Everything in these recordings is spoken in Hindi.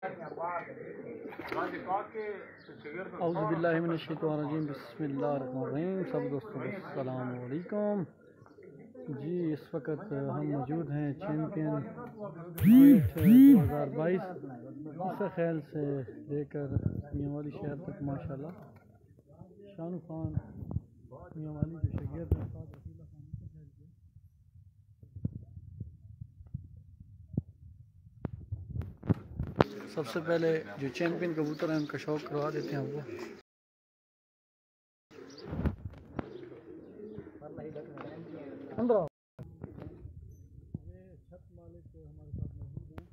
औज़ुबिल्लाहि मिनश्शैतानिर्रजीम बिस्मिल्लाहिर्रहमानिर्रहीम। सब दोस्तों को अस्सलाम वालेकुम जी। इस वक्त हम मौजूद हैं चैम्पियन 2022 इस ख्याल से लेकर मियांवाली शहर तक माशाल्लाह शानू खान मियांवाली जो शगीर हैं साथ रसूलुल्लाह खान इस ख्याल से सबसे पहले जो चैम्पियन कबूतर हैं उनका शौक करवा देते हैं आपको। अंदर आओ। ये छत मालिक हमारे साथ मौजूद हैं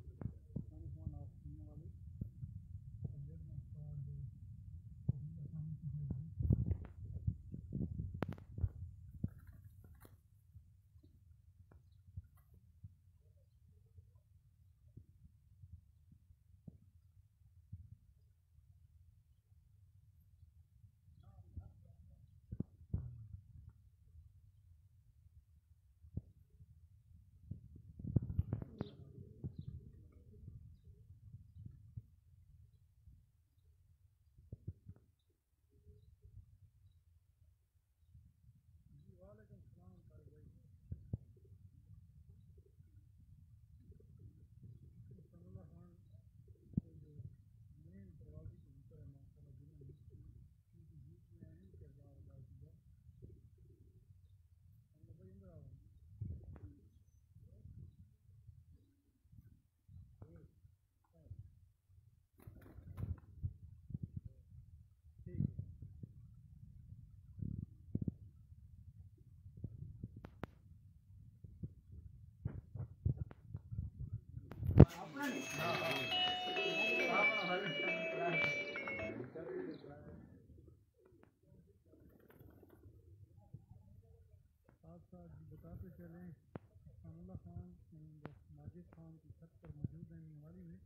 बताते चलें रसूलुल्लाह खान माजिद खान की छत पर मौजूद हैं मियांवाली में।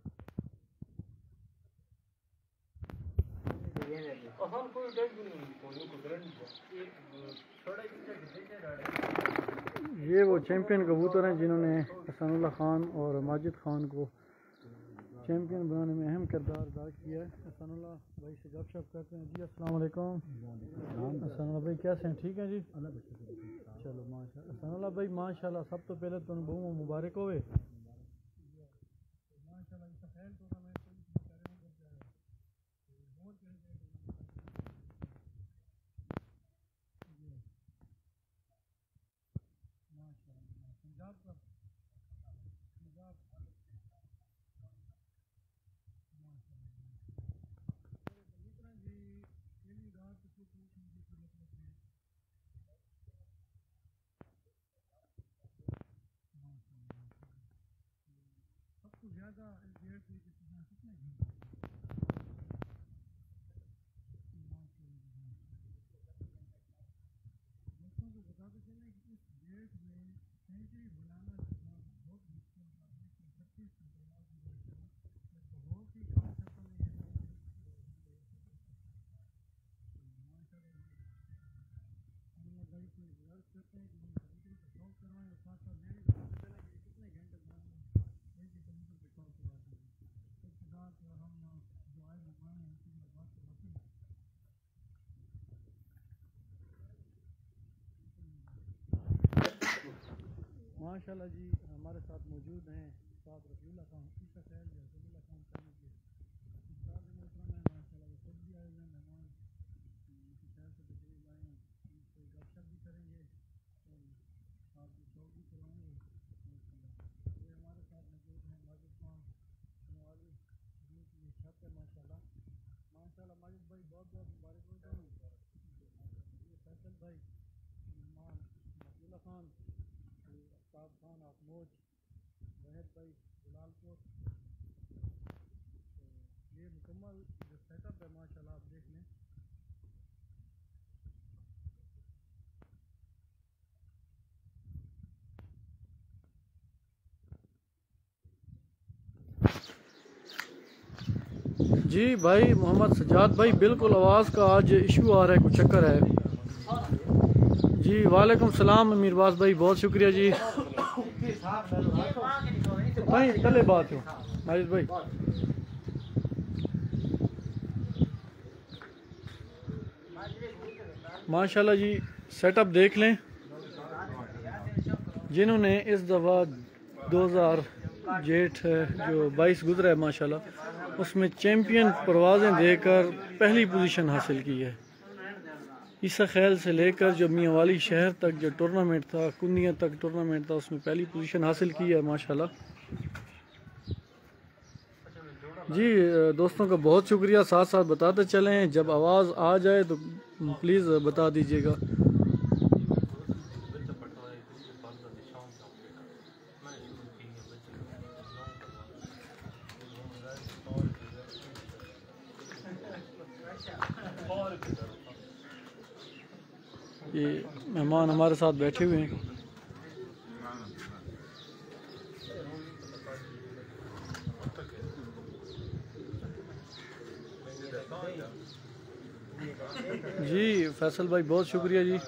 ये वो चैम्पियन कबूतर हैं जिन्होंने रसूलुल्लाह खान और माजिद खान को चैम्पियन बनाने में अहम किरदार अदा किया है। रसूलुल्लाह भाई से गपशप करते हैं जी। अस्सलाम वालेकुम। रसूलुल्लाह भाई कैसे हैं? ठीक हैं जी। चलो माशाल्लाह। रसूलुल्लाह भाई माशाल्लाह सब तो पहले तो बहुत मुबारक होवे माशाल्लाह। इसका खेल टूर्नामेंट पंजाब का सबसे ज़्यादा डेढ़ से कितने दोस्तों को बताते चलें कि इस डेट में सेंचुरी बनाना बहुत मुश्किल था। 36 बहुत ही कम शर्तों में ये भाई को वर्क करते हैं कि हम कबूतर का शौक करवाएं और साथ साथ मेरी बताते चलें कि कितने घंटे एक ही कबूतर का शौक करवाते हैं। उसके साथ हम जो आए मेहमान हैं उनसे बात करवाते हैं। माशाल्लाह जी हमारे साथ मौजूद हैं साथ रसूलुल्लाह खान इसका ख्याल जो रसूलुल्लाह खान खाने के मोहतरम है माशाल्लाह। वो खुद भी आए हुए हैं मेहमान उनके ख्याल से तकरीब आए हैं। उनसे गपशप भी करेंगे और साथ में शौक भी करवाएंगे। ये हमारे साथ मौजूद हैं माजिद खान मियांवाली जिनकी ये छत है माशाल्लाह। माशाल्लाह माजिद भाई बहुत बहुत मुबारक हो। ये फैसल भाई मेहमान रसूलुल्लाह खान आफ्ताब खान आफमोज वहद भाई जलालपुर। तो ये मुकम्मल जो सेटअप है माशाल्लाह आप देख लें। जी भाई मोहम्मद सजाद भाई बिल्कुल आवाज़ का आज इशू आ रहा है, कुछ चक्कर है जी। वालेकुम सलाम मीरबाज भाई बहुत शुक्रिया जी। भाई चले बात हो माजिद भाई माशाल्लाह जी सेटअप देख लें। जिन्होंने इस दफ़ा 2000 जेठ जो 22 गुजरा है माशाल्लाह उसमें चैम्पियन परवाज़ें देकर पहली पोजीशन हासिल की है। ईसा खैल से लेकर जो मियाँ वाली शहर तक जो टूर्नामेंट था, कुंदिया तक टूर्नामेंट था, उसमें पहली पोजीशन हासिल की है माशाल्लाह जी। दोस्तों का बहुत शुक्रिया। साथ साथ बताते चलें, जब आवाज़ आ जाए तो प्लीज़ बता दीजिएगा। ये मेहमान हमारे साथ बैठे हुए हैं। जी फैसल भाई बहुत शुक्रिया जी।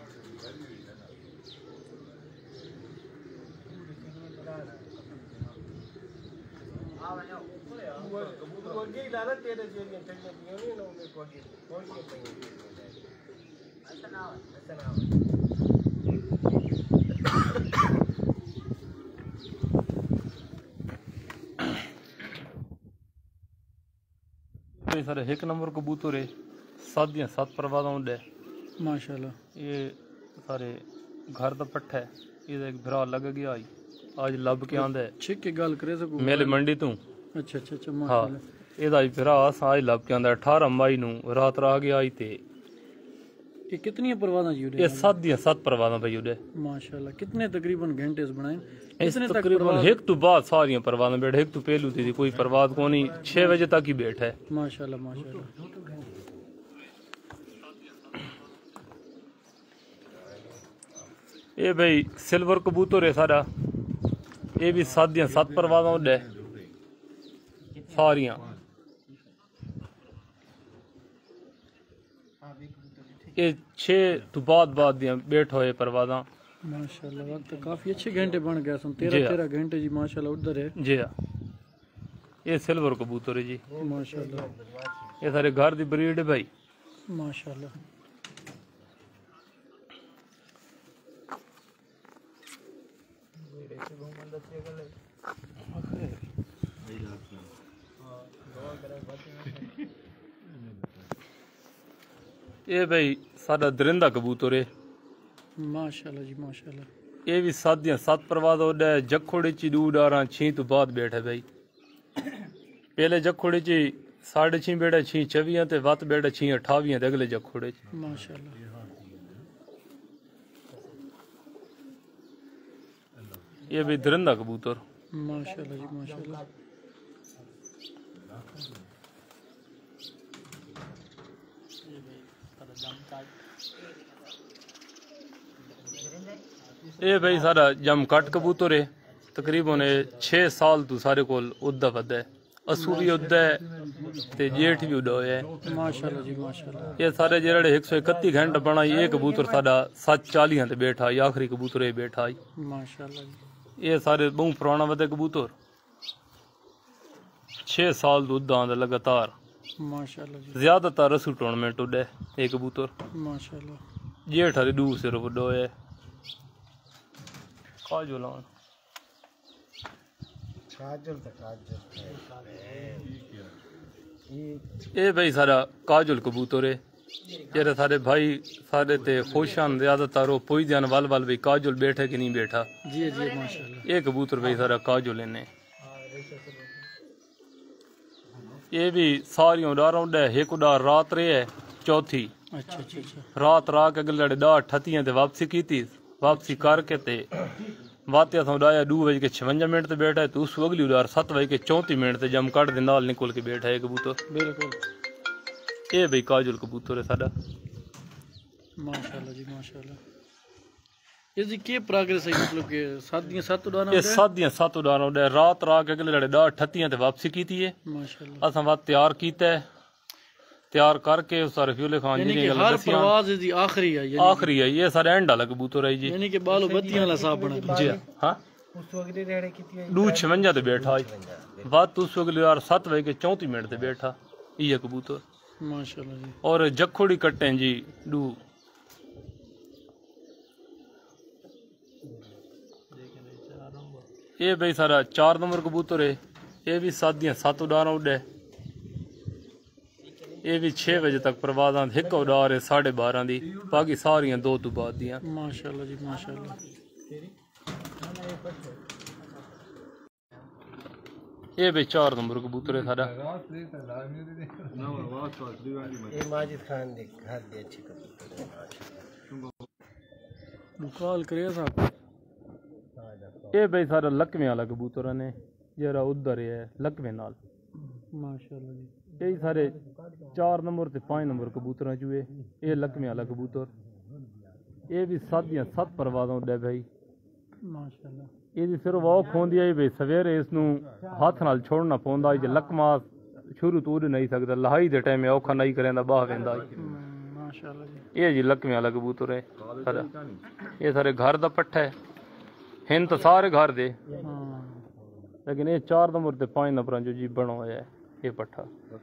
सर एक नंबर कबूतर है, 7 दियां 7 परवाज़ उड़े माशाल्लाह। ये सारे घर दा पट्ठा है, ये एक भरा लग गया आज लब के आंदा है ठीक के गल करे सको मेले मंडी तू। अच्छा अच्छा अच्छा हाँ माशाल्लाह। ਇਹਦਾ ਭਰਾ आज लब के आंदा 18 मई ਨੂੰ रात रह गया आई ते ये कितनी परवाज़ां जी उड़े? ये 7 दियां 7 परवाज़ां भाई उड़े माशाल्लाह। कितने तकरीबन घंटे इस बनाए? इस तकरीबन एक तो बाद सारियां परवाज़ां बैठे, एक तो पहलू थी कोई परवाज़ को नहीं, 6 बजे तक ही बैठा है माशाल्लाह माशाल्लाह। ये भाई सिल्वर कबूतर है सारा, ये भी 7 दियां 7 परवाज़ां उड़े सारियां। ये 6 तो बाद दियां बैठ होए परवाज़ां माशाल्लाह। वक्त काफी अच्छे घंटे बन गए सन, 13 घंटे जी माशाल्लाह उधर है जी। हाँ ये सिल्वर कबूतर है जी माशाल्लाह। ये सारे घर दी ब्रीड है भाई माशाल्लाह। ये भाई सारा दरिंदा कबूतर है माशाल्लाह जी माशाल्लाह। ये भी 7 दियां 7 परवाज़ उड़े जखोड़े ची 2 6 तो बाद बैठे भाई। पहले जखोड़े ची 6.5 बैठा 6 24 ते वत बैठा 6 28 ते अगले जखोड़े माशाल्लाह। ये भी दरिंदा कबूतर माशाल्लाह जी माशाल्लाह। ये भाई सारा जमकट कबूतर है, तकरीबन 6 साल तो सारे को उदा वदा है, असू भी उदा है ते जेठ भी उड़ा है माशाल्लाह जी माशाल्लाह। ये सारे जेड़े 131 घंटे बना ये कबूतर सारा 740 ते बैठा, आखिरी कबूतर ये बैठा माशाल्लाह जी। ये सारे बहुत पुराना वदे कबूतर 6 साल तो उदा लगातार माशाल्लाह जी। ज्यादातर असू टूर्नामेंट उड़े ये कबूतर माशाल्लाह। जेठ हरी 2 सिर्फ उड़ो है काजल ये भाई सारा काजल कबूतर है जेरे सारे भाई सारे ते खुशान ज्यादातर वो पुछ जान वाल वाल भाई काजल बैठे कि नहीं बैठा जी जी माशाल्लाह। ये कबूतर भाई सारा काजल इन्हें ये भी सारी उड़ारा उड़ा एक उड़ार रात रहे है चौथी अच्छा अच्छा अच्छा। रात रा के अगले डाह ठतियां ते वापसी की थी, वापसी करके ते वात्या था उड़ाया 2:56 ते बैठा है तो उस अगली उड़ार 7:34 ते जम कट दे नाल निकल के बैठा है कबूतर बिल्कुल। ये भाई काजल कबूतर है साडा माशाल्लाह जी माशाल्लाह। इसकी क्या प्रोग्रेस है, मतलब कि 7 दियां 7 उड़ाना ये 7 दियां 7 उड़ाना उड़ा रात रा के अगले डाह ठतियां ते वापसी की थी है माशाल्लाह। असां बात तैयार कीता है, तैयार करके उस रफीउल खान जी ने हर परवाज इसकी आखिरी है यानी आखिरी है ये सारे एंड वाला कबूतर है जी यानी कि बालो बत्तियां वाला साहब बना जी हां उस अगले रेड़े की 2:56 ते बैठा बात उस अगले यार 7:34 ते बैठा ये कबूतर माशाल्लाह जी। और जखोड़ी कट्टे जी 2 ये भाई सारा 4 नंबर कबूतर है। ये भी 7 दियां 7 उड़ारां उड़े। ये भी 6 बजे तक परवाज़ आंदी। एक उड़ार है 12:30 दी, बाकी सारियां 2 तो बाद दियां। माशाल्लाह जी माशाल्लाह। ये भाई 4 नंबर कबूतर है सारा। ये माजिद खान दे घर दे अच्छे कबूतर है माशाल्लाह। मुकाल करे साहब। ये भाई सारा लकवे वाला कबूतर ने जरा उधर है लकवे नाल। माशाल्लाह जी। यही सारे 4 नंबर ते 5 नंबर कबूतर चूहे। ये लकवे वाला कबूतर। ये भी 7 दियां 7 परवाज़ां उड़े भाई। माशाल्लाह। ਇਹਦੀ ਸਿਰਫ ਔਖ ਹੁੰਦੀ ਹੈ ਵੀ ਸਵੇਰੇ ਇਸ ਨੂੰ ਹੱਥ ਨਾਲ ਛੋੜਨਾ ਪਉਂਦਾ ਜੇ ਲਕਮਾ ਸ਼ੁਰੂ ਤੋਂ ਉੜ ਨਹੀਂ ਸਕਦਾ ਲਹਾਈ ਦੇ ਟਾਈਮ ਔਖਾ ਨਹੀਂ ਕਰੇਂਦਾ ਬਾਹ ਵੈਂਦਾ माशाल्लाह जी। ਇਹ ਜੀ ਲਕਮੇ ਵਾਲਾ ਕਬੂਤਰ ਹੈ ਸਾਰਾ। ਇਹ ਸਾਰੇ ਘਰ ਦਾ ਪੱਠਾ ਹੈ हिंद तो सारे घर दे, लेकिन ये 4 नंबर ते 5 नंबर जो जी बना होया है ये पट्ठा।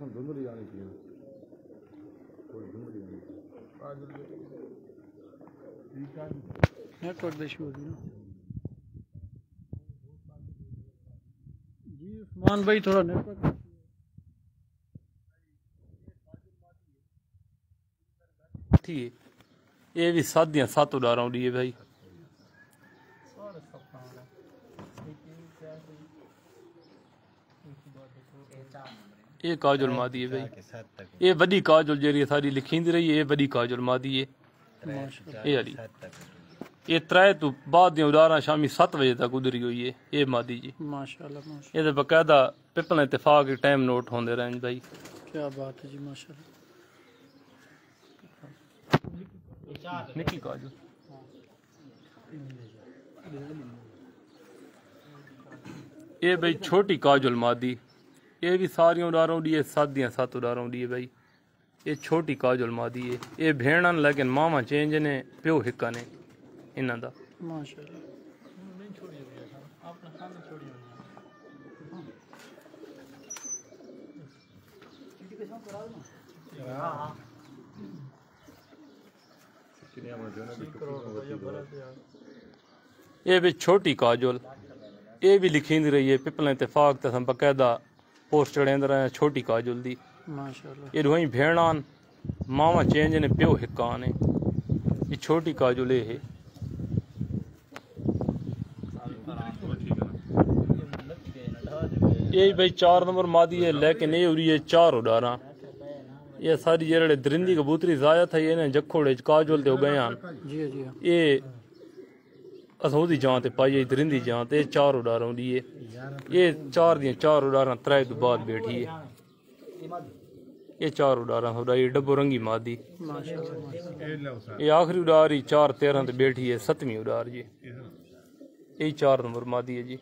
नेटवर्क इशू होगी ना जी उस्मान भाई, थोड़ा नेटवर्क थी। ये भी 7 दियां 7 उड़ारां उड़ी है भाई। ये काजल मादी है भाई। ये बड़ी काजल जेरी सारी लिखींदी रही है। ये बड़ी काजल मादी है ये वाली। ये 3 तो बाद दी उड़ारां शामी 7 बजे तक उधरी हुई है ये मादी जी। माशाल्लाह माशाल्लाह। ये तो बकायदा पिपल इतफाक के टाइम नोट होंदे रहें भाई। क्या बात है जी माशाल्लाह। निकी काजल ये भाई छोटी काजल मादी। ये भी सारी उड़ारों दी है 7 दियां 7 उड़ारों दी है भाई। ये छोटी काजल मादी है। ये भेड़न लेकिन मामा चेंज ने प्यो हिक्का ने इन्हां दा माशाल्लाह। ये भी छोटी काजल। ये भी लिखींदी रही है पिपल इतफाक ते हम बकायदा पोस्ट चढ़ेंदे रहे छोटी काजल दी माशाल्लाह। ये रोई भेड़ान मामा चेंज ने प्यो हिक्का ने। ये छोटी काजल ये है। ये भाई 4 नंबर मादी है, लेकिन ये उरी है 4 उड़ारा। ये सारी जेड़े दरिंदी कबूतरी जाया था ये ने जखोड़े काजल ते गए हैं। जी जी ये असोदी जान ते पाई दरिंदी जान ते 4 उड़ारा दी है। ये 4 दियां 4 उड़ारा 3 तो बाद बैठी है। ये 4 उड़ारा थोड़ा ये डब्बो रंगी मादी। ये आखिरी उड़ार ही 4-13 ते बैठी है 7वीं उड़ार जी। यही 4 नंबर मादी है जी।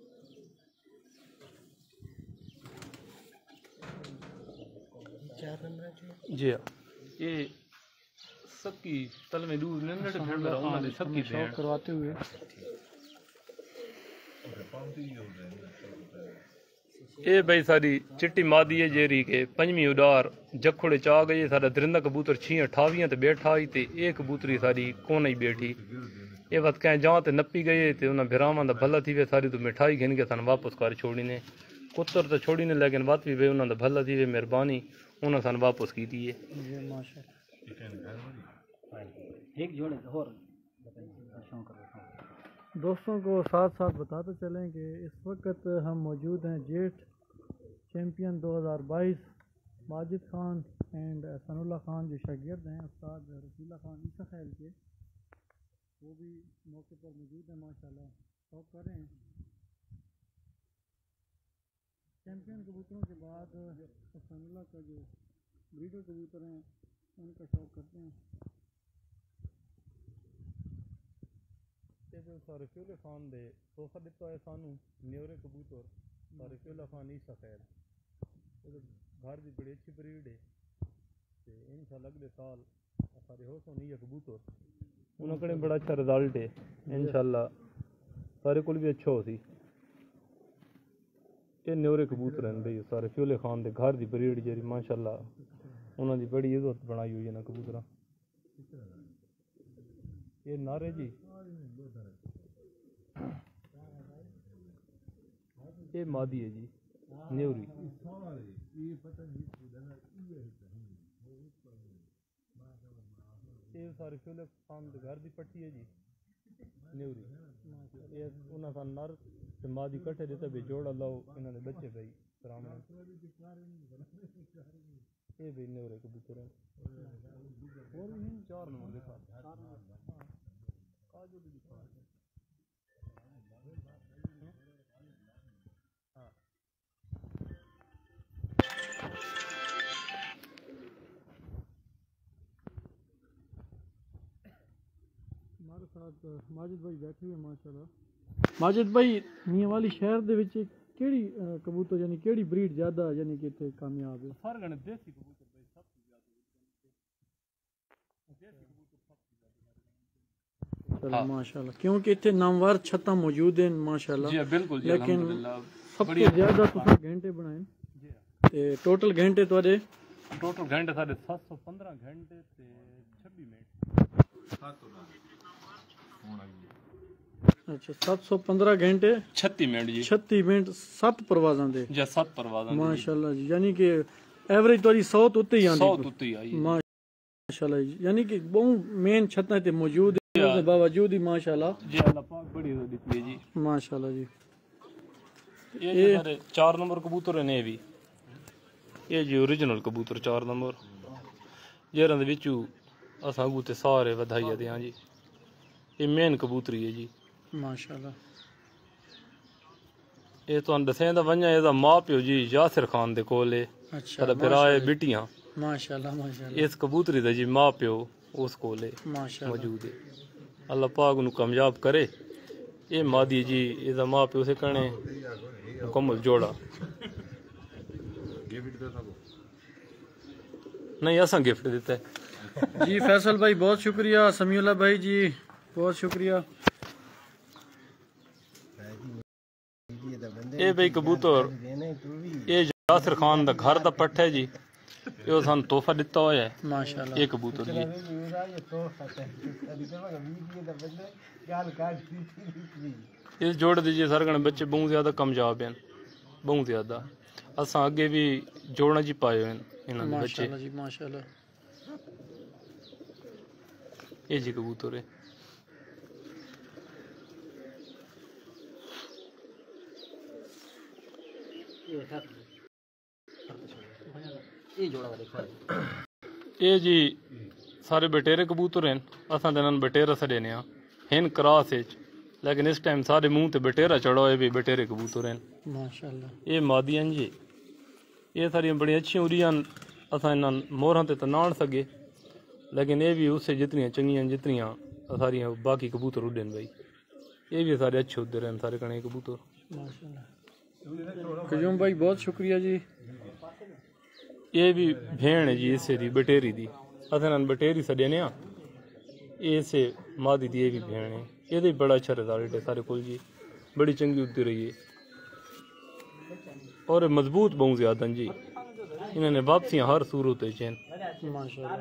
जी हाँ ये सबकी तल में दूर नंदे भेड़ में रहूंगा दे सबकी भेड़ करवाते हुए ये भाई सारी चिट्टी मादी है जेरी के 5वीं उड़ार जखोड़े चा गई। सारा दरिंदा कबूतर 6-28 ते बैठा ही ते एक कबूतरी सारी कोन ही बैठी। ये वक्त कहीं जहाँ ते नपी गई ते उन्हें भिरावां दा भला थी वे सारी तो मिठाई घिन के सन वापस कर छोड़ी ने। कुत्तर तो छोड़ी ने लेकिन बात भी वे उन्हें भला थी वे मेहरबानी उन्हें सन वापस की थी। दोस्तों को साथ साथ बताते चलें कि इस वक्त हम मौजूद हैं jet champion 2022 Majid Khan and Sanullah Khan जो शागिर्द हैं उस्ताद रफीला खान ईसा खैल के, वो भी मौके पर मौजूद हैं माशाल्लाह शौक कर रहे हैं। चैम्पियन कबूतरों के बाद सनुल्लाह का जो ब्रीडर कबूतर हैं उनका शौक करते हैं। सारे फ्यूले खान दे तोहफा दिता है सानू न्योरे कबूतर सारे फ्यूला खान ईसा खैर घर की बड़ी अच्छी ब्रीड है ते इंशाल्लाह अगले साल सारे हो सोनी है कबूतर उन्होंने कड़े बड़ा अच्छा रिजल्ट है इंशाल्लाह सारे कोल भी अच्छा हो सी। ये न्योरे कबूतर हैं भाई सारे फ्यूले खान दे घर की ब्रीड जी माशाल्लाह उन्होंने बड़ी इज्जत बनाई हुई है ना कबूतर। ये नारे जी ये मादी है जी न्यूरी। ये सारे फिलिप खान दे घर दी पट्टी है जी न्यूरी। ये उन्हें सा नर ते मादी कट्ठे देते भी जोड़ा लाओ इन्होंने बच्चे भाई कराम ये भी न्यूरे कबूतर है और भी 4 नंबर दिखा काजू भी दिखा हाँ हमारे साथ माजिद भाई बैठे हुए माशाल्लाह। माजिद भाई मियां वाली शहर दे विच केड़ी कबूतर यानी केड़ी ब्रीड ज्यादा यानी कि इत्थे कामयाब है? सारे गणे देसी कबूतर भाई सब से ज्यादा देसी कबूतर सब से ज्यादा चलो माशाल्लाह क्योंकि इत्थे नामवर छत्ता मौजूद हैं माशाल्लाह जी बिल्कुल जी लेकिन अल्हम्दुलिल्लाह सबसे ज्यादा तुसां घंटे बनाए जी ते टोटल घंटे तुहाडे टोटल घंटे साढ़े 715 घंटे ते 26 मिनट अच्छा 715 घंटे 36 मिनट जी 36 मिनट 7 परवाज़ां दे या 7 परवाज़ां माशाल्लाह जी यानी कि एवरेज तुहाडी 100 तो उत्ते ही आंदी 100 उत्ते ही आई है माशाल्लाह जी यानी कि बहुत मेन छत्तां ते मौजूद है उसके बावजूद ही माशाल्लाह जी अल्लाह पाक बड़ी दी है जी माशाल्लाह जी ये सारे 4 नंबर कबूतर ने भी ये जी ओरिजिनल कबूतर 4 नंबर जेरां दे विचू असां अगू ते सारे वधाई दे हां जी ये मेन कबूतरी है जी माशाल्लाह ये तो दसें दा वंजा एदा मां प्यो जी यासिर खान दे कोल है अच्छा साडा फिर आए बिटियां माशाल्लाह माशाल्लाह इस कबूतरी दा जी मां प्यो उस कोल है माशाल्लाह मौजूद है अल्लाह पाक नु कामयाब करे ये मादी जी एदा मां प्यो से कने मुकम्मल जोड़ा नहीं असा गिफ्ट देता है जी फैसल भाई बहुत शुक्रिया समीउल्लाह भाई जी बहुत शुक्रिया ये भाई कबूतर ये यासिर खान दा घर दा पट्ठ है जी यो सन तोहफा दिता होया है माशाल्लाह ये कबूतर जी इस जोड़ दीजिए सर गणे बच्चे बहुत ज्यादा कामयाब हैं बहुत ज्यादा असा आगे भी जोड़ना जी पाए हैं इन्होंने बच्चे माशाल्लाह जी माशाल्लाह ये जी कबूतर है ये जी सारे बटेरे कबूतर हैं असा इन्होंने बटेरा छड़े हिन क्रॉस लेकिन इस टाइम सारे मुंह ते बटेरा चढ़ा हुए भी बटेरे कबूतर हैं माशाल्लाह ये मादियां जी ये सारियां बड़ी अच्छी उड़ियां असा इन्हां मोहरां ते तो ना आन सके लेकिन ये भी उससे जितनियां चंगियां जितनियां सारियां बाकी कबूतर उड़न भाई ये भी सारे अच्छे उड़ते हैं सारे कणे कबूतर माशाल्लाह कयूम भाई बहुत शुक्रिया जी ये भी भेण है जी इसे दी बटेरी दी असें बटेरी सड़ने ये से मादी दी ये भी भेण है ये भी बड़ा अच्छा रिजल्ट है सारे कोल जी बड़ी चंगी उड़ती रही है और मजबूत बहुत ज्यादा जी इन्होंने वापसियां हर सूरत चैन माशाल्लाह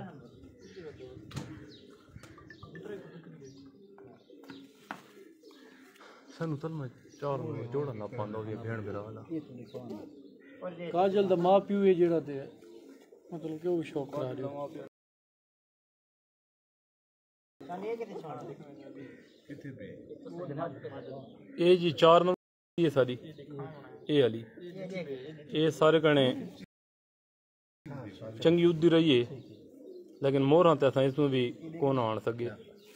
सानू तल में 4 जोड़ा ना पांदा हो भेण बिरा वाला काजल दा मां प्यो है जेड़ा ते मतलब कि वो शौक करा रहे हो ये जी 4 नंबर ये सारी ये वाली ये सारे कने चंगी उद्दी रही है लेकिन मोहरां ते असां इसमें भी कौन आन सके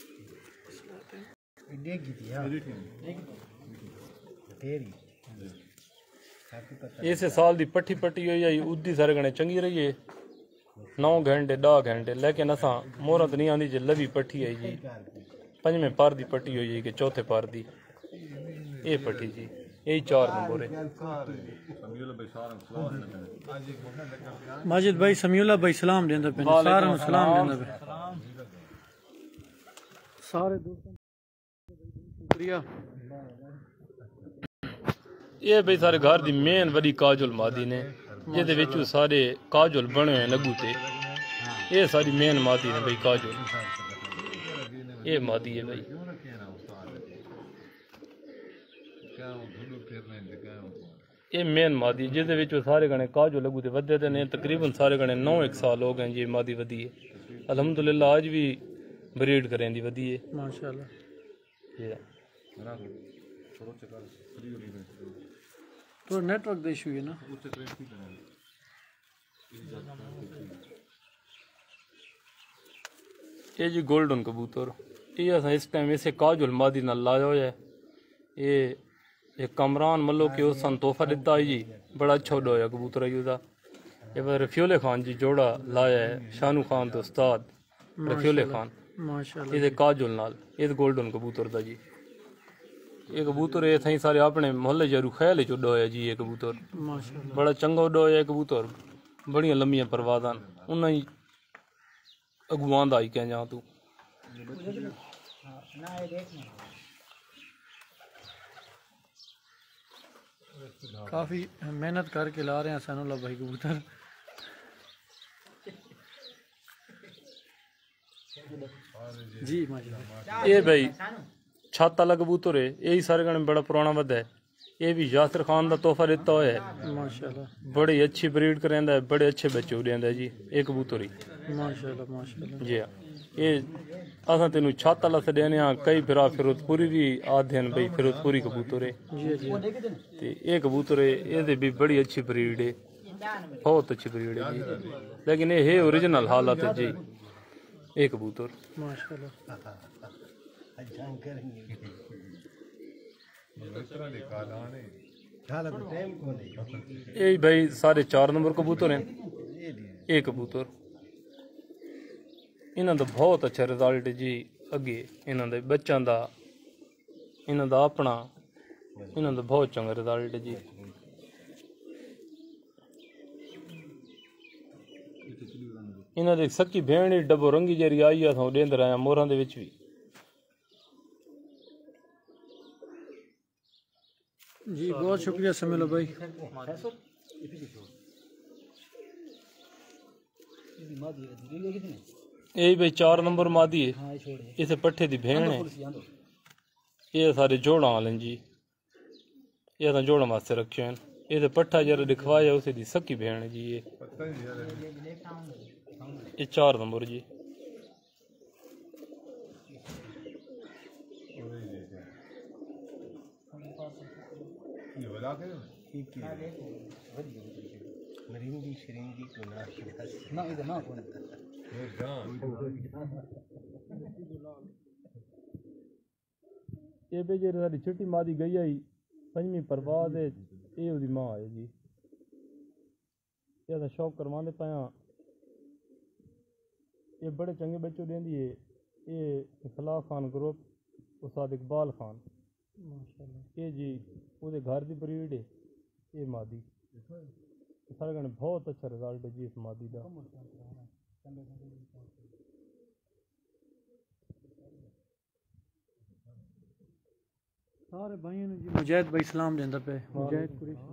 इसे साल दी पट्टी पट्टी हुई है उद्दी सारे कने चंगी रही है 9 घंटे 10 घंटे लेकिन असां मोहरां ते नहीं आंदी जे लवी पट्टी है जी 5वें पार दी पट्टी हुई है कि 4थे पार दी ये पट्टी जी यही 4 नंबर है माजिद भाई समीउल्लाह भाई सलाम देंदा पे सारे नु सलाम देंदा पे सारे दोस्तों शुक्रिया ये भाई सारे घर दी मेन बड़ी काजल मादी ने जिहदे विचों सारे काजल बने हुए नगू ते ये सारी मेन मादी ने भाई काजल ये मादी है भाई ये मेन मादी जिहदे विच सारे गणे काजो लगू ते वधे ते ने तकरीबन सारे गणे 9-1 साल हो गए जी मादी वधी है अल्हम्दुलिल्लाह आज भी ब्रीड करें दी वधी है माशाल्लाह। ये तो नेटवर्क का इशू है ना। ये जी गोल्डन कबूतर ये असां इस टाइम इसे काजुल मादी नाल लाया होया है ये एक कमरान मल्लो के उस तोहफा दिता है जी बड़ा अच्छा उड़ाया कबूतर है उसदा ये पर रफीउल खान जी जोड़ा लाया है शानू खान तो उस्ताद रफीउल खान माशाल्लाह ये काजुल नाल ये गोल्डन कबूतर दा जी ये कबूतर ये थई सारे अपने मोहल्ले जरू ख्याल च उड़ा होया जी ये कबूतर माशाल्लाह बड़ा चंगा उड़ा होया कबूतर बड़ियां लंबियां परवाज़ां उन्हां ही अगुआं दा ही कह जा तू काफी मेहनत करके ला रहे हैं सैनुल्लाह भाई कबूतर। जी माशाल्लाह। ये भाई छत वाला कबूतर है यही सारे गणे बड़ा पुराना वध है ये भी यासिर खान का तोहफा दिता हुआ है माशाल्लाह बड़ी अच्छी ब्रीड करेंदा है बड़े अच्छे बच्चे उड़ेंदा है जी एक कबूतर ही माशाल्लाह माशाल्लाह। जी हाँ ये असां तेनू छत वाला छड्याने हाँ कई फिरा फिरोजपुरी भी आखदे हैं भाई फिरोजपुरी कबूतर है जी जी ते ये कबूतर है ये भी बड़ी अच्छी ब्रीड है बहुत अच्छी ब्रीड है जी लेकिन ये है ओरिजिनल हालत है जी ये कबूतर माशाल्लाह। ये भाई सारे 4 नंबर कबूतर हैं ये कबूतर इन्हां दा बहुत अच्छा रिजल्ट है जी अगे इन्हां दे बच्चों दा इन्हां दा अपना इन्हां दा बहुत चंगा रिजल्ट है जी इन्हां दे सक्की भेण ही डबो रंगी जरी आई असां उडेंदे रहे मोरां दे विच भी जी बहुत शुक्रिया समील भाई। यही भाई 4 नंबर मादी है इसे पट्ठे दी भेण है ये सारे जोड़ा वाले जी ये तो जोड़ा वास्ते रखे हैं ये तो पट्ठा जरा दिखवाया उसे दी सक्की भेण है जी ये 4 नंबर जी मरिंदी शरिंदी को ना इधर ना कौन ये बेजे सारी छोटी मादी गई आई 5वीं परवाज है ये उसकी मां है जी ये शौक करवाने पाया ये बड़े चंगे बच्चों देंदी है ये इखलाक खान ग्रुप उस्ताद इकबाल खान माशाल्लाह ये जी उसके घर की ब्रीड है ये मादी सारे गणे बहुत अच्छा रिजल्ट है जी इस मादी का सारे भाइयों ने जी मुजाहिद भाई सलाम देंदा पे मुजाहिद कुरैशी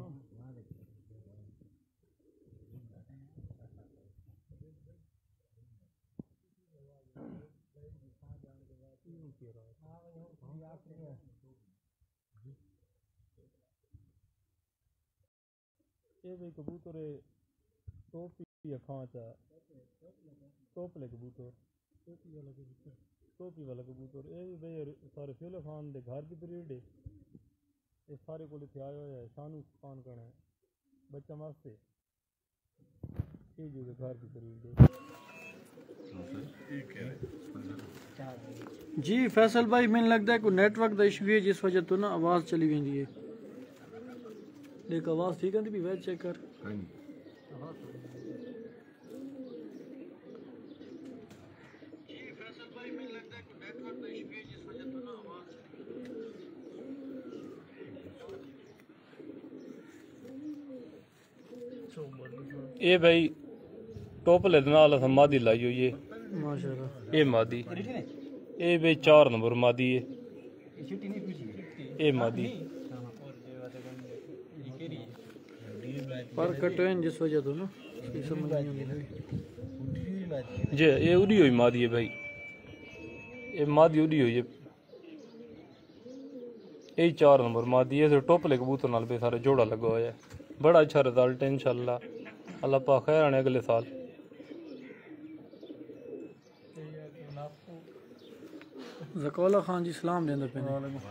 ये भाई कबूतर टोपी अखां चा टोपले कबूतर टोपी वाला कबूतर ये भी भाई सारे रफीउल खान दे घर की ब्रीड है ये सारे को इत्थे आया होया है शानू खान कने बच्चा वास्ते ये जो घर की ब्रीड है जी फैसल भाई मैंने लगता है कोई नेटवर्क का इशू है जिस वजह तो ना आवाज़ चली गई है देख आवाज़ ठीक है भी वैसे चेक कर ये भाई टोपले दे नाल असां मादी लाई हुई है माशाल्लाह ये मादी ये भाई 4 नंबर मादी है ये मादी पर कटे जिस वजह तो ना समझ नहीं आती जी ये उड़ी हुई मादी है भाई ये मादी उड़ी हुई है यही 4 नंबर मादी है। टोपले कबूतर नाल पे सारे जोड़ा लगा हुआ है। बड़ा अच्छा रिजल्ट है इंशाल्लाह। अल्लाह पाक खैर आने अगले साल। ज़कोला खान जी सलाम देंदे पे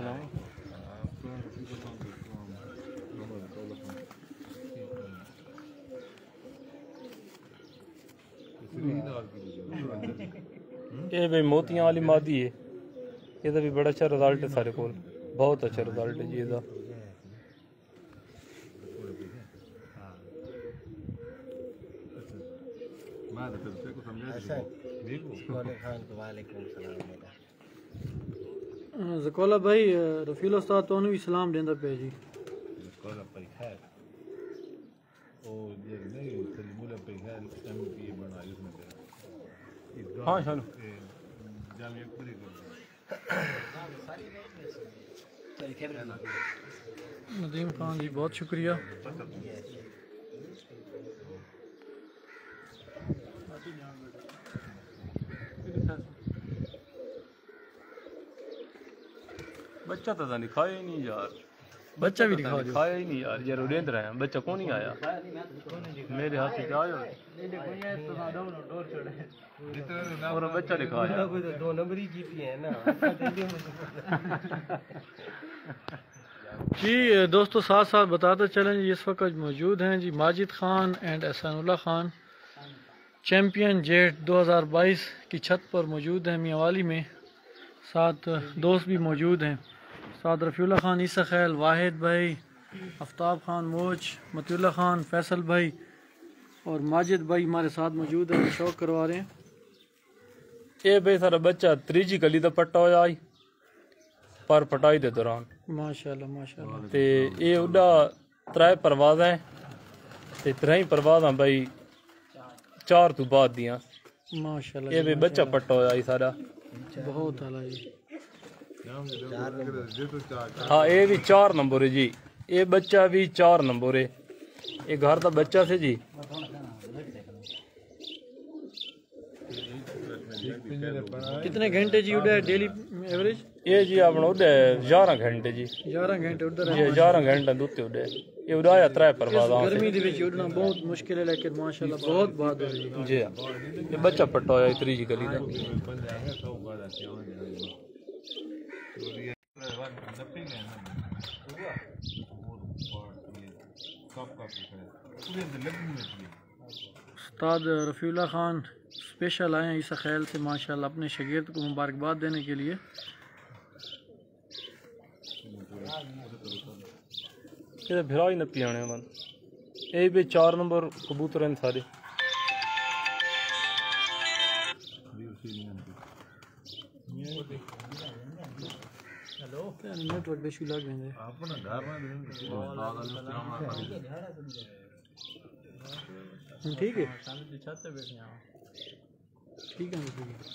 ये भाई मोतियां वाली मादी है। ਇਹਦਾ भी बड़ा अच्छा रिजल्ट है सारे को। बहुत अच्छा रिजल्ट है जी ਇਹਦਾ। ज़कोला भाई रफील उस्ताद तो भी सलाम देंदा पे जी। हाँ चलो नदीम खान जी बहुत शुक्रिया। बच्चा तो दिखाया ही नहीं यार। बच्चा भी दिखाओ दिखाया ही नहीं यार। यार उड़ेंद रहे हैं बच्चा कौन नहीं आया मेरे हाथ से आयो और बच्चा दिखाया। दो नंबर ही जीती है ना। जी दोस्तों साथ साथ बताते चलें जी इस वक्त मौजूद हैं जी Majid Khan and Ehsanullah Khan champion jet 2022 की छत पर मौजूद हैं मियाँवाली में। साथ दोस्त भी मौजूद हैं। साथ रफ़ीउल्लाह खान, ईसा खैल, वाहिद भाई, आफ्ताब खान मोच, मतिउल्लाह खान, फैसल भाई और माजिद भाई हमारे साथ मौजूद हैं। शौक करवा रहे हैं। ये भाई सारा बच्चा त्रीजी गली का पट्टा हो जाए पर पटाई के दौरान माशाल्लाह माशाल्लाह। ते ये उड़ा 3 परवाज़ हैं ते 3 परवाज़ भाई 4 तो बाद दियाँ। माशाल्लाह ये भी बच्चा पट्टा हो जाए सारा। बहुत आला जी। हाँ ये भी 4 नंबर है जी। ये बच्चा भी 4 नंबर है। ये घर का बच्चा से जी। कितने घंटे जी उड़ा डेली एवरेज? ये जी अपना उड़े 11 घंटे जी। 11 घंटे उधर ये 11 घंटे दुत्ते उड़े। ये उड़ाया 3 परवाज़ गर्मी दे विच उड़ना बहुत मुश्किल है लेकिन माशाल्लाह बहुत बहादुर है जी। हाँ ये बच्चा पट्टा होया त्रीजी गली का। उस्ताद रफ़ीउल्लाह खान स्पेशल आए हैं ईसा खैल से माशाल्लाह अपने शागिर्द को मुबारकबाद देने के लिए। ये फिरा ही न पियाने मन। ये भी 4 नंबर कबूतर हैं सारे। नेटवर्क इशू लग गए ठीक है ठीक है।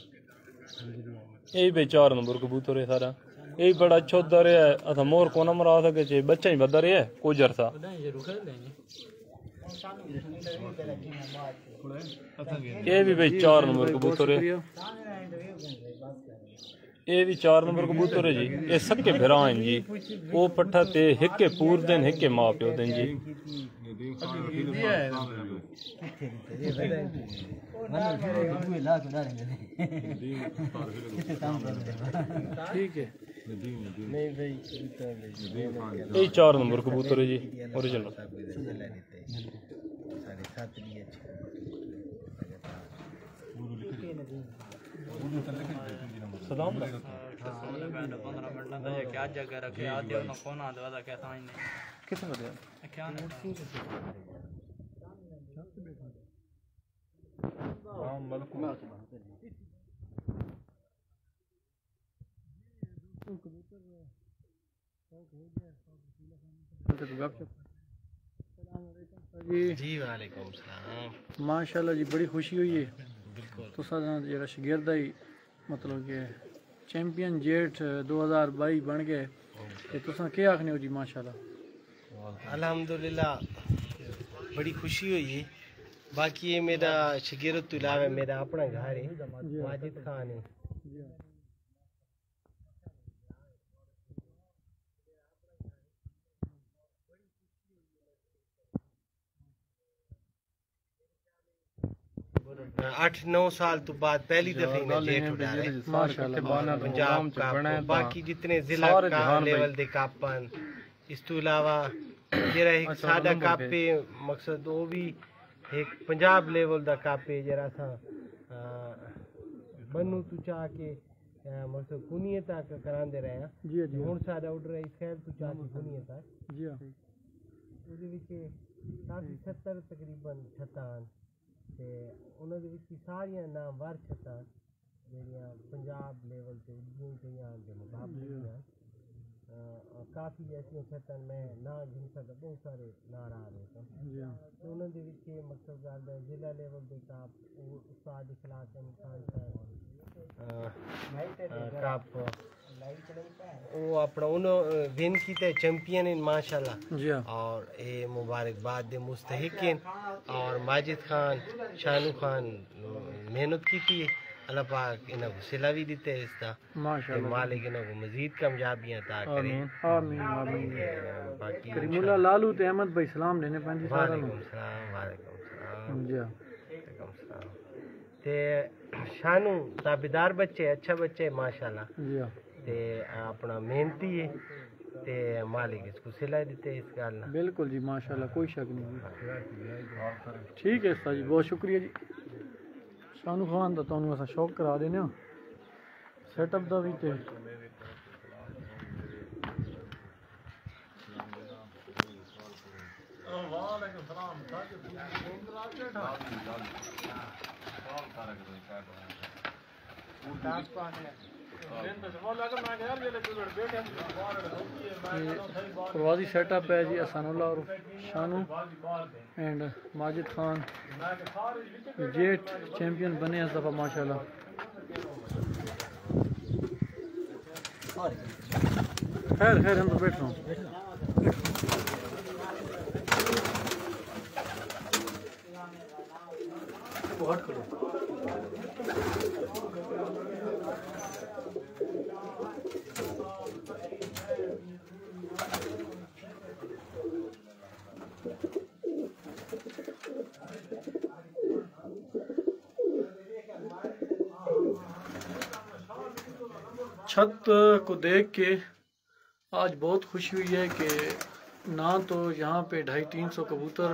ये भी 4 नंबर कबूतर है सारा। ये बड़ा अच्छा उधर है। असा मोर को नंबर आ सके चे बच्चा ही बदर है कोजर सा। ये भी भाई 4 नंबर कबूतर है। ये भी 4 नंबर कबूतर है जी। ये सक्के भिरा हैं जी। वो पट्ठा ते हिके पूर दिन हिके माँ प्यो दिन जी। ठीक है। ये 4 नंबर कबूतर है जी ओरिजिनल। सलाम क्या जगह रखे आते हो ना कौन आते वाला क्या समझ नहीं किसने बताया क्या जी वालेकुम सलाम। माशाल्लाह जी बड़ी खुशी हुई है। तो सादा जेड़ा शागिर्द ही मतलब कि चैंपियन जेट 2022 बन गए ते तुसां के आखने हो जी माशाल्लाह? अल्हम्दुलिल्लाह बड़ी खुशी हुई है। बाकी ये मेरा शागिर्द तो इलावा मेरा अपना घर है माजिद खान है। 8-9 साल तो बाद पहली दफे इन्हें जेठ उड़ा रहे पंजाब कप बाकी जितने जिला का लेवल दे कपन इस तो इलावा जरा एक सादा कप पे मकसद वो भी एक पंजाब लेवल दा कप है जरा सा बनू तू चाह के मतलब कुनियत तक करांदे रहे हैं जी जी हुन सादा उड़ रही खैर तू चाह के कुनियत तक जी ਉਹਦੇ ਵਿੱਚ ਕਾਫੀ 70 ਤਕਰੀਬਨ ਛੱਤਾਂ ਤੇ ਉਹਨਾਂ ਦੇ ਵਿੱਚ ਸਾਰੀਆਂ ਨਾਮਵਰ ਛੱਤਾਂ ਜਿਹੜੀਆਂ ਪੰਜਾਬ ਲੈਵਲ ਤੇ ਉੱਡੀਆਂ ਗਈਆਂ ਦੇ ਮੁਕਾਬਲੇ ਦੀਆਂ ਕਾਫੀ ਐਸੀਆਂ ਛੱਤਾਂ ਮੈਂ ਨਾ ਗਿਣ ਸਕਦਾ ਬਹੁਤ ਸਾਰੇ ਨਾਮ ਆ ਰਹੇ ਸਨ ਜੀ ਤੇ ਉਹਨਾਂ ਦੇ ਵਿੱਚ ਮਕਸਦ ਗੱਲ ਹੈ ਜ਼ਿਲ੍ਹਾ ਲੈਵਲ ਦੇ ਕਾਪ ਉਹ ਉਸਤਾਦ ਇਖਲਾਸ ਖਾਨ ਸਾਹਿਬ कप वो अपना उन्होंने विन किया चैंपियन इन माशाल्लाह जी और ये मुबारकबाद दे मुस्तहिक और माजिद खान शानू खान मेहनत की थी अल्लाह पाक इन्हें सिला भी देते हैं इसका माशाल्लाह मालिक इन्हें मजीद कामयाबियां अता करे आमीन आमीन बाकी करीमुल्लाह लालू ते अहमद भाई सलाम लेने पैंदी सारा वालेकुम सलाम वालेकुम सलाम जी वालेकुम सलाम ते शानू ताबेदार बच्चे अच्छा बच्चे माशाल्लाह जी ते अपना मेहनती है ते मालिक इसको सिला देते इस गल ना बिल्कुल जी माशाल्लाह कोई शक नहीं ठीक है उस्ताद जी बहुत शुक्रिया जी शानू खान दा तुहानू असां शौक करा देने सेटअप दा भी ते प्रवासी सेटअप है जी असानुल्लाह और Shanu and Majid Khan jet champion बने इस दफ़ा माशाल्लाह खैर खैर हम तो बैठ रहा हूँ बहुत करो छत को देख के आज बहुत खुशी हुई है कि ना तो यहाँ पे 250-300 कबूतर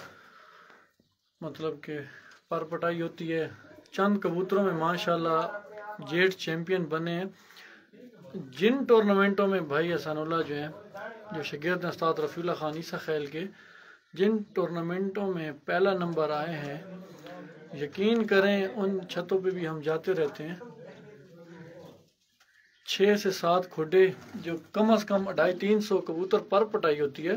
मतलब के पर पटाई होती है। चंद कबूतरों में माशाल्लाह जेट चैंपियन बने हैं। जिन टूर्नामेंटों में भाई हसनुल्लाह जो हैं जो शागिर्द उस्ताद रफ़ीउल्लाह खान ईसा खैल के जिन टूर्नामेंटों में पहला नंबर आए हैं, यकीन करें उन छतों पे भी हम जाते रहते हैं। 6 से 7 खुडे जो कम से कम 250-300 कबूतर पर पटाई होती है,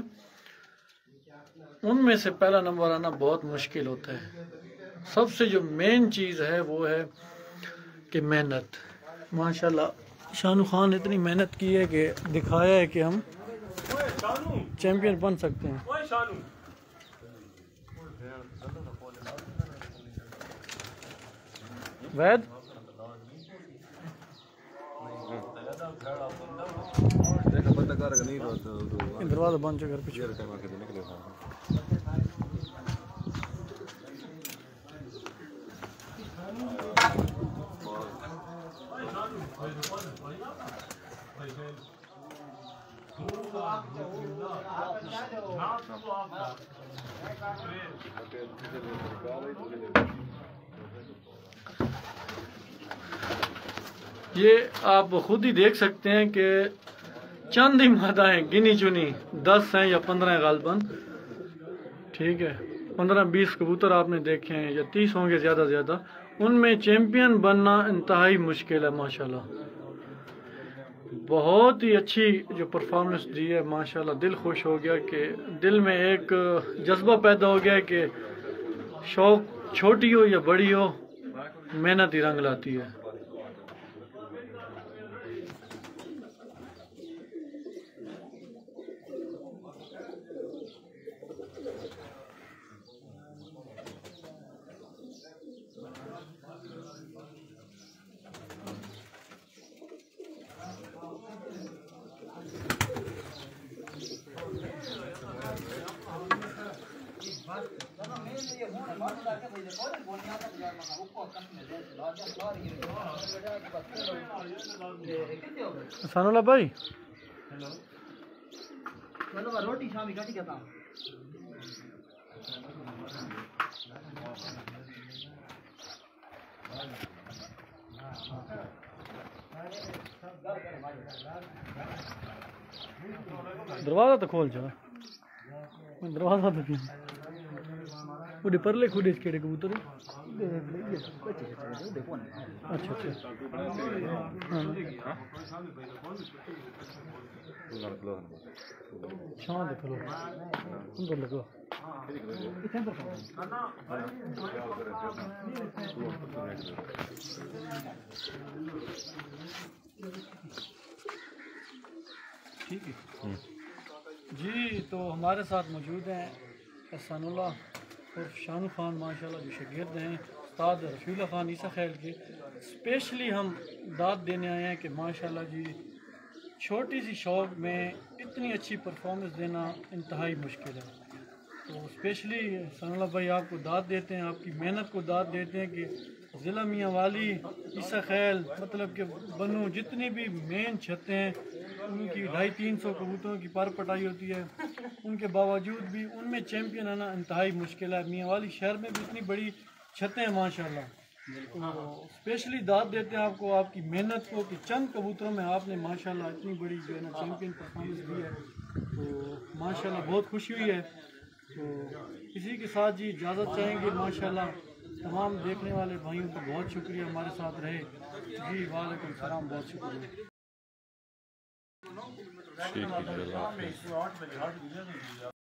उनमें से पहला नंबर आना बहुत मुश्किल होता है। सबसे जो मेन चीज़ है वो है कि मेहनत। माशाल्लाह शानू खान ने इतनी मेहनत की है कि दिखाया है कि हम चैंपियन बन सकते हैं। वैद दरवाजा बंद कर पीछे। ये आप खुद ही देख सकते हैं कि चंद ही मादाएं गिनी चुनी 10 हैं या 15 गालबन, ठीक है, 15-20 कबूतर आपने देखे हैं या 30 होंगे ज़्यादा से ज़्यादा। उनमें चैंपियन बनना इंतहाई मुश्किल है। माशाल्लाह बहुत ही अच्छी जो परफॉर्मेंस दी है, माशाल्लाह दिल खुश हो गया कि दिल में एक जज्बा पैदा हो गया कि शौक छोटी हो या बड़ी हो, मेहनत ही रंग लाती है। सानुल्लाह भाई रोटी शामी कटी के था दरवाजा तो खोल जा दरवाजा तो उड़े परले खुदे केड़े कबूतर अच्छा अच्छा छां देख लो अंदर लगो ठीक है जी। तो हमारे साथ मौजूद हैं सानुल्लाह और शानू खान माशाल्लाह जो शागिर्द हैं उस्ताद रफीउल्लाह खान ईसा खैल के। स्पेशली हम दाद देने आए हैं कि माशाल्लाह जी छोटी सी शौक में इतनी अच्छी परफॉर्मेंस देना इंतहाई मुश्किल है। तो स्पेशली सानुल्लाह भाई आपको दाद देते हैं, आपकी मेहनत को दाद देते हैं कि ज़िला मियाँ वाली ईसा खैल मतलब कि बनू जितनी भी मेन छतें हैं उनकी 250-300 कबूतरों की पर पटाई होती है, उनके बावजूद भी उनमें चैम्पियन आना इंतहाई मुश्किल है। मियाँ वाली शहर में भी इतनी बड़ी छतें हैं माशाल्लाह। तो स्पेशली दाद देते हैं आपको आपकी मेहनत को कि चंद कबूतरों में आपने माशाल्लाह इतनी बड़ी जो है ना चैम्पियन परफॉर्मेंस दी है। तो माशाल्लाह बहुत खुशी हुई है। तो इसी के साथ जी इजाज़त चाहेंगे माशाल्लाह। तमाम देखने वाले भाइयों को बहुत शुक्रिया हमारे साथ रहे जी। वालेकुम सलाम, बहुत शुक्रिया।